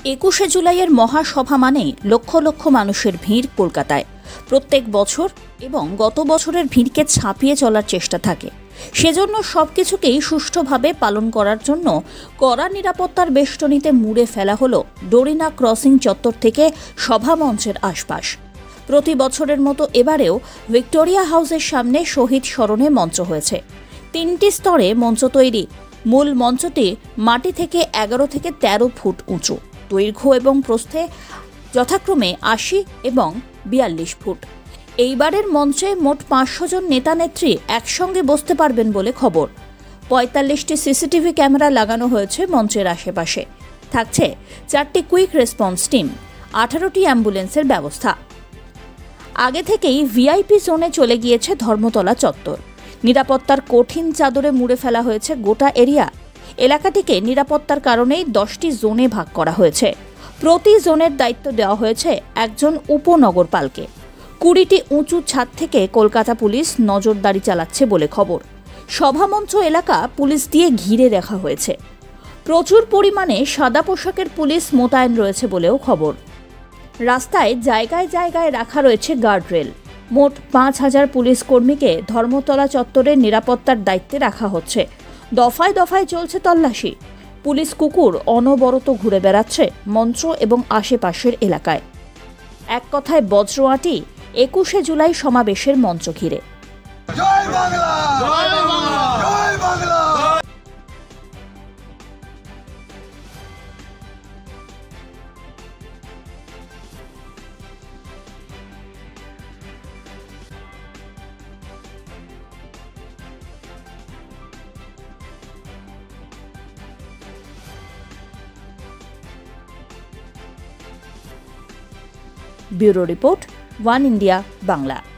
21শে জুলাইয়ের মহাসভা মানেই লক্ষ লক্ষ মানুষের ভিড় কলকাতায়। প্রত্যেক বছর এবং গত বছরের ভিড়কে ছাপিয়ে চলার চেষ্টা থাকে। সেজন্য সবকিছুকেই সুষ্ঠুভাবে পালন করার জন্য কড়া নিরাপত্তার বেষ্টনীতে মুড়ে ফেলা হলো ডোরিনা ক্রসিং চত্বর থেকে সভামঞ্চের আশপাশ। প্রতি বছরের মতো এবারেও ভিক্টোরিয়া হাউসের সামনে শহীদ স্মরণে মঞ্চ হয়েছে। 3টি স্তরে মঞ্চ তৈরি। মূল মঞ্চটি মাটি থেকে 11 থেকে 13 ফুট উঁচু, দৈর্ঘ্য এবং প্রস্থে যথাক্রমে 80 এবং 42 ফুট। এইবারের মঞ্চে মোট 500 জন নেতা নেত্রী একসঙ্গে বসতে পারবেন বলে খবর। 45টি সিসিটিভি ক্যামেরা লাগানো হয়েছে মঞ্চের আশেপাশে। থাকছে 4টি কুইক রেসপন্স টিম, 18টি অ্যাম্বুলেন্সের ব্যবস্থা। আগে থেকেই ভিআইপি জোনে চলে গিয়েছে ধর্মতলা চত্বর। নিরাপত্তার কঠিন চাদরে মুড়ে ফেলা হয়েছে গোটা এরিয়া। এলাকাটিকে নিরাপত্তার কারণেই 10টি জোনে ভাগ করা হয়েছে। প্রতি জোনের দায়িত্ব দেওয়া হয়েছে একজন উপনগরপালকে। 20টি উঁচু ছাদ থেকে কলকাতা পুলিশ নজরদারি চালাচ্ছে বলে খবর। সভামঞ্চ এলাকা পুলিশ দিয়ে ঘিরে রাখা হয়েছে। প্রচুর পরিমাণে সাদা পোশাকের পুলিশ মোতায়েন রয়েছে বলেও খবর। রাস্তায় জায়গায় জায়গায় রাখা রয়েছে গার্ডরেল। মোট 5000 পুলিশ কর্মীকে ধর্মতলা চত্বরের নিরাপত্তার দায়িত্বে রাখা হচ্ছে। দফায় দফায় চলছে তল্লাশি। পুলিশ কুকুর অনবরত ঘুরে বেড়াচ্ছে মঞ্চ এবং আশেপাশের এলাকায়। এক কথায় বজ্রআঁটি 21শে জুলাই সমাবেশের মঞ্চ ঘিরে। জয় বাংলা! জয় বাংলা! জয় Bangla! Bureau report, one India Bangla.